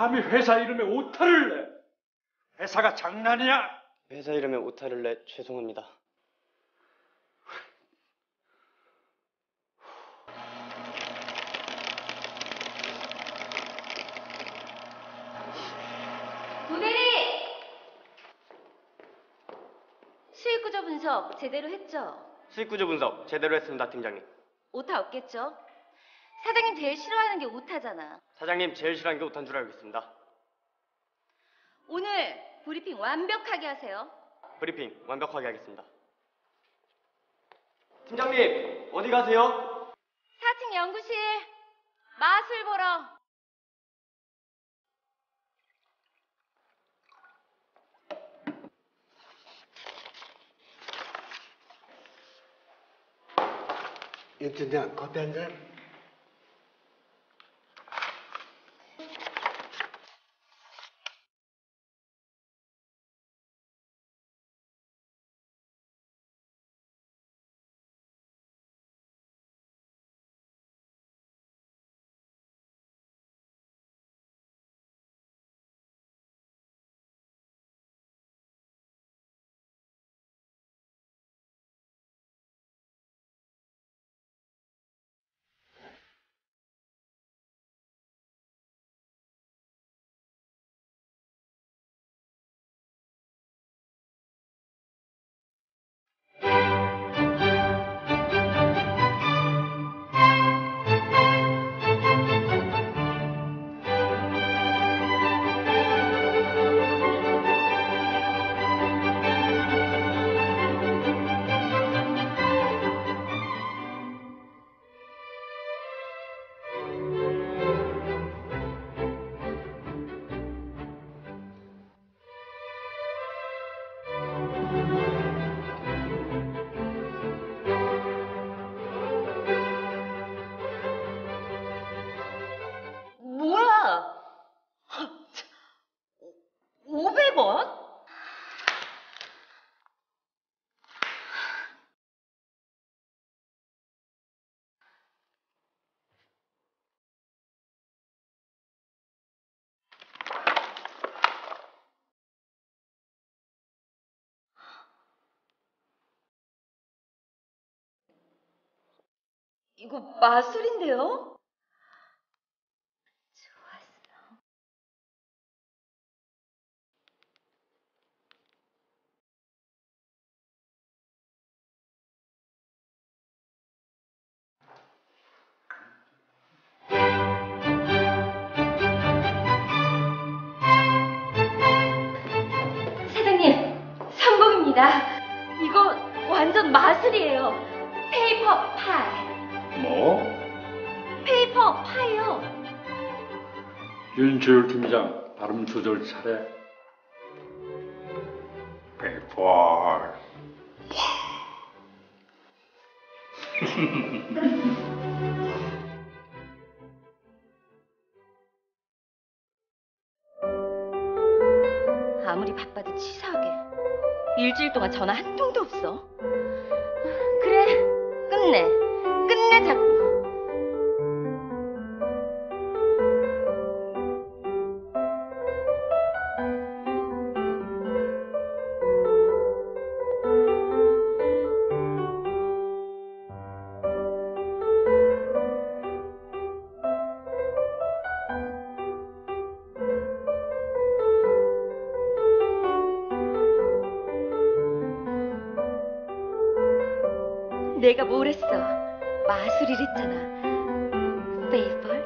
감히 회사 이름에 오타를 내? 회사가 장난이야? 회사 이름에 오타를 내 죄송합니다. 도대리! 수익구조 분석 제대로 했죠? 수익구조 분석 제대로 했습니다, 팀장님. 오타 없겠죠? 사장님 제일 싫어하는 게 오타잖아. 사장님 제일 싫어하는 게 오타인 줄 알고 있습니다. 오늘 브리핑 완벽하게 하세요. 브리핑 완벽하게 하겠습니다. 팀장님, 어디 가세요? 4층 연구실 마술 보러. 윤 팀장, 커피 한 잔? 뭐야? 500원? 이거 마술인데요? 좋았어. 사장님, 성공입니다. 이거 완전 마술이에요. 페이퍼 파이. 뭐? 페이퍼 파이요. 윤주율 팀장, 발음 조절 잘해. 페이퍼. 아무리 바빠도 치사하게. 일주일 동안 전화 한 통도 없어. 그래, 끝내. 끝내자고. 내가 뭘 했어? 마술이랬잖아. 페이퍼